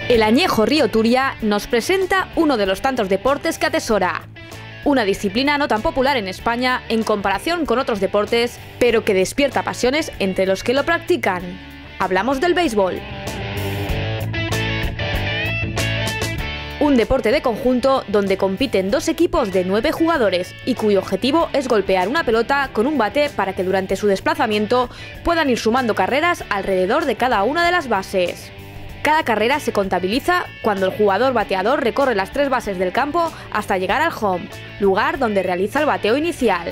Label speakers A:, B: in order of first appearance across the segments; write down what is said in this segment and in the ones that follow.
A: El añejo Río Turia nos presenta uno de los tantos deportes que atesora. Una disciplina no tan popular en España en comparación con otros deportes, pero que despierta pasiones entre los que lo practican. Hablamos del béisbol. Un deporte de conjunto donde compiten dos equipos de 9 jugadores y cuyo objetivo es golpear una pelota con un bate para que durante su desplazamiento puedan ir sumando carreras alrededor de cada una de las bases. Cada carrera se contabiliza cuando el jugador bateador recorre las 3 bases del campo hasta llegar al home, lugar donde realiza el bateo inicial.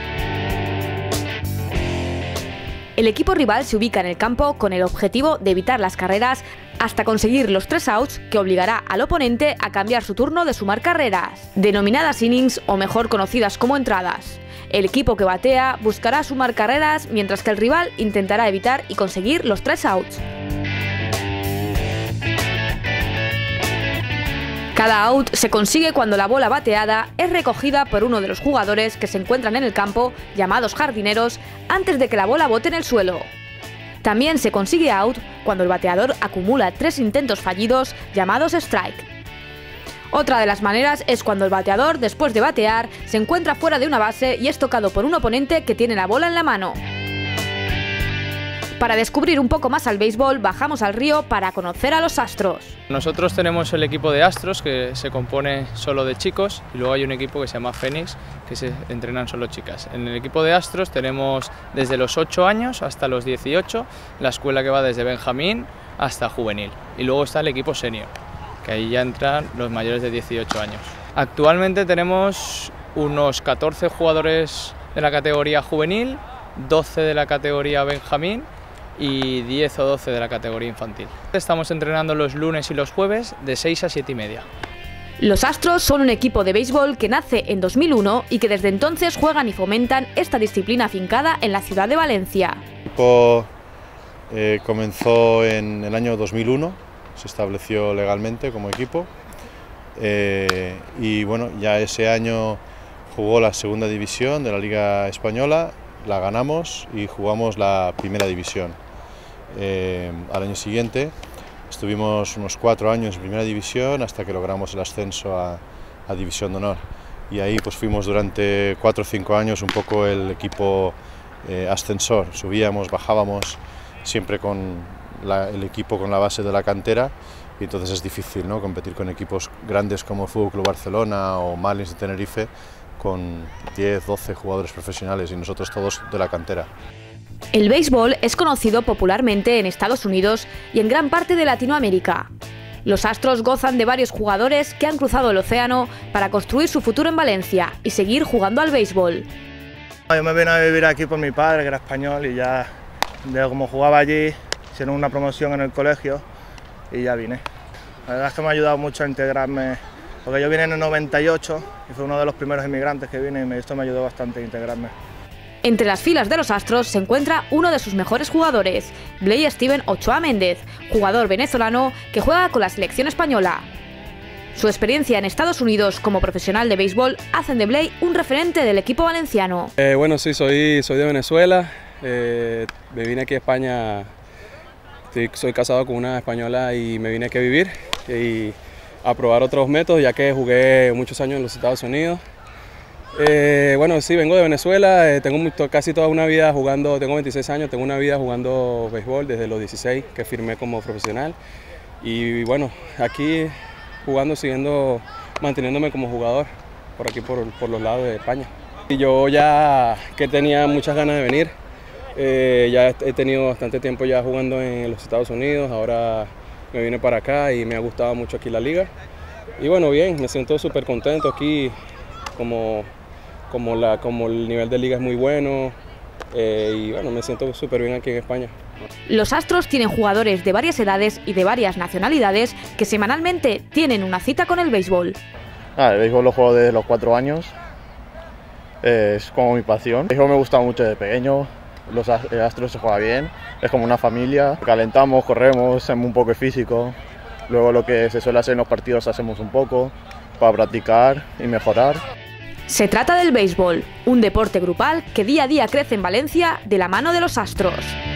A: El equipo rival se ubica en el campo con el objetivo de evitar las carreras hasta conseguir los 3 outs que obligará al oponente a cambiar su turno de sumar carreras, denominadas innings o mejor conocidas como entradas. El equipo que batea buscará sumar carreras mientras que el rival intentará evitar y conseguir los 3 outs. Cada out se consigue cuando la bola bateada es recogida por uno de los jugadores que se encuentran en el campo, llamados jardineros, antes de que la bola bote en el suelo. También se consigue out cuando el bateador acumula 3 intentos fallidos, llamados strike. Otra de las maneras es cuando el bateador, después de batear, se encuentra fuera de una base y es tocado por un oponente que tiene la bola en la mano. Para descubrir un poco más al béisbol, bajamos al río para conocer a los Astros.
B: Nosotros tenemos el equipo de Astros, que se compone solo de chicos, y luego hay un equipo que se llama Fénix, que se entrenan solo chicas. En el equipo de Astros tenemos desde los 8 años hasta los 18, la escuela que va desde Benjamín hasta juvenil. Y luego está el equipo senior, que ahí ya entran los mayores de 18 años. Actualmente tenemos unos 14 jugadores de la categoría juvenil, 12 de la categoría Benjamín, y 10 o 12 de la categoría infantil. Estamos entrenando los lunes y los jueves de 6 a 7 y media.
A: Los Astros son un equipo de béisbol que nace en 2001 y que desde entonces juegan y fomentan esta disciplina afincada en la ciudad de Valencia.
C: El equipo comenzó en el año 2001, se estableció legalmente como equipo y bueno, ya ese año jugó la segunda división de la Liga Española, la ganamos y jugamos la primera división. Al año siguiente estuvimos unos 4 años en primera división hasta que logramos el ascenso a División de Honor, y ahí pues fuimos durante 4 o 5 años un poco el equipo ascensor, subíamos, bajábamos, siempre con el equipo con la base de la cantera, y entonces es difícil, ¿no?, competir con equipos grandes como Fútbol Club Barcelona o Marlins de Tenerife con 10, 12 jugadores profesionales y nosotros todos de la cantera.
A: El béisbol es conocido popularmente en Estados Unidos y en gran parte de Latinoamérica. Los Astros gozan de varios jugadores que han cruzado el océano para construir su futuro en Valencia y seguir jugando al béisbol.
D: Yo me vine a vivir aquí por mi padre, que era español, y ya de como jugaba allí, hicieron una promoción en el colegio y ya vine. La verdad es que me ha ayudado mucho a integrarme, porque yo vine en el 98 y fue uno de los primeros inmigrantes que vine, y esto me ayudó bastante a integrarme.
A: Entre las filas de los Astros se encuentra uno de sus mejores jugadores, Blay Steven Ochoa Méndez, jugador venezolano que juega con la selección española. Su experiencia en Estados Unidos como profesional de béisbol hacen de Blay un referente del equipo valenciano.
E: Bueno, sí, soy de Venezuela, me vine aquí a España, soy casado con una española y me vine aquí a vivir y a probar otros métodos, ya que jugué muchos años en los Estados Unidos. Bueno, sí, vengo de Venezuela, tengo casi toda una vida jugando, tengo 26 años, tengo una vida jugando béisbol desde los 16 que firmé como profesional, y bueno, aquí jugando, manteniéndome como jugador por aquí, por los lados de España. Y yo ya que tenía muchas ganas de venir, ya he tenido bastante tiempo ya jugando en los Estados Unidos, ahora me vine para acá y me ha gustado mucho aquí la liga. Y bueno, bien, me siento súper contento aquí, como el nivel de liga es muy bueno, y bueno, me siento súper bien aquí en España.
A: Los Astros tienen jugadores de varias edades y de varias nacionalidades que semanalmente tienen una cita con el béisbol.
F: El béisbol lo juego desde los 4 años, es como mi pasión. El béisbol me gusta mucho desde pequeño, los Astros se juega bien, es como una familia, calentamos, corremos, hacemos un poco de físico, luego lo que se suele hacer en los partidos hacemos un poco para practicar y mejorar.
A: Se trata del béisbol, un deporte grupal que día a día crece en Valencia de la mano de los Astros.